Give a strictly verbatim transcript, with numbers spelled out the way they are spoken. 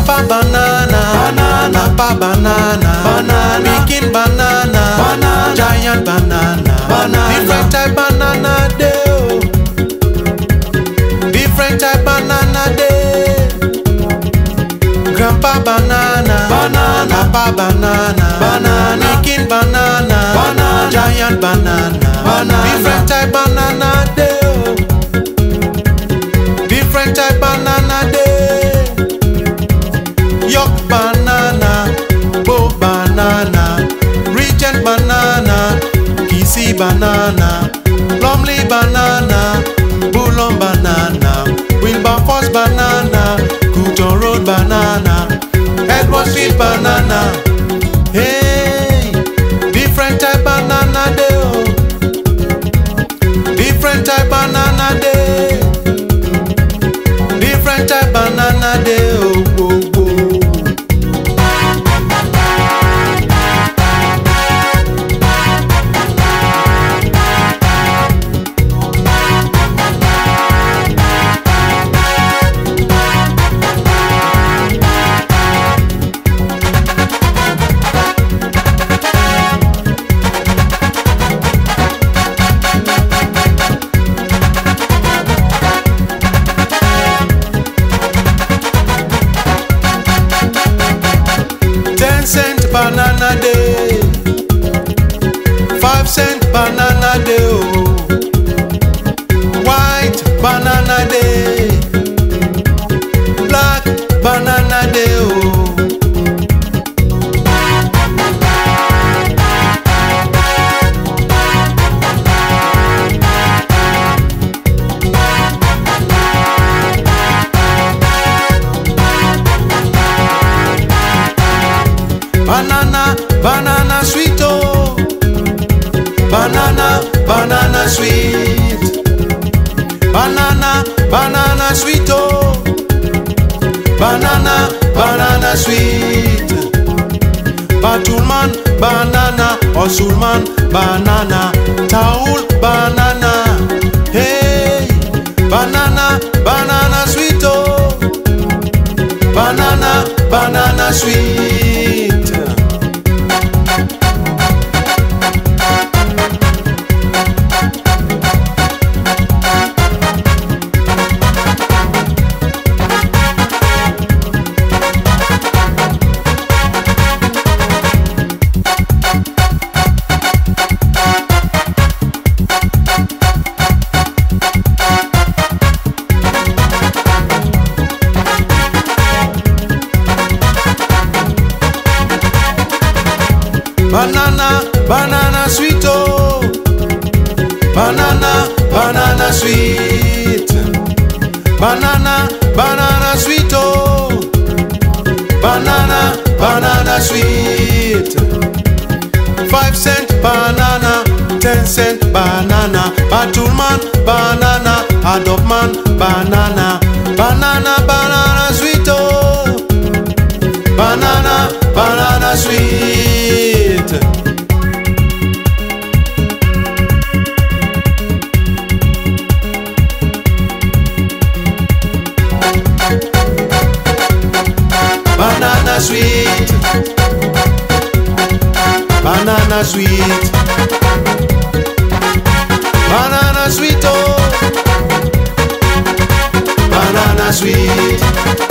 Papa banana, banana, Papa banana, banana, Pekin banana, banana, giant banana, banana, different type banana day, oh. Different type banana day. Grandpa banana, banana, Papa banana, banana, Pekin banana, banana, giant banana, banana, different type banana day, oh. Different type banana day. York banana, Bo banana, Regent banana, Kissy banana, Lumley banana, Boulon banana, Wilberforce banana, Couton Road banana, Edward Street banana. Hey, different type banana day, oh. Different type banana day. Different type banana day, oh, oh, oh. Cent banana day, five cent banana day, oh. White banana day, black banana day, oh. Banana, banana sweet, oh. Banana, banana sweet. Banana, banana sweet, oh. Banana, banana sweet. Batulman banana, Osulman banana, Taul banana. Hey, banana, banana sweet, oh. Banana, banana sweet. Banana, banana sweet, oh. Banana, banana sweet. Banana, banana sweet, oh. Banana, banana sweet. Five cent banana, ten cent banana, Batulman banana, Adopman banana. Banana, banana sweet, oh. Banana, banana sweet. Banana sweet. Banana sweet. Banana sweet, oh. Banana sweet.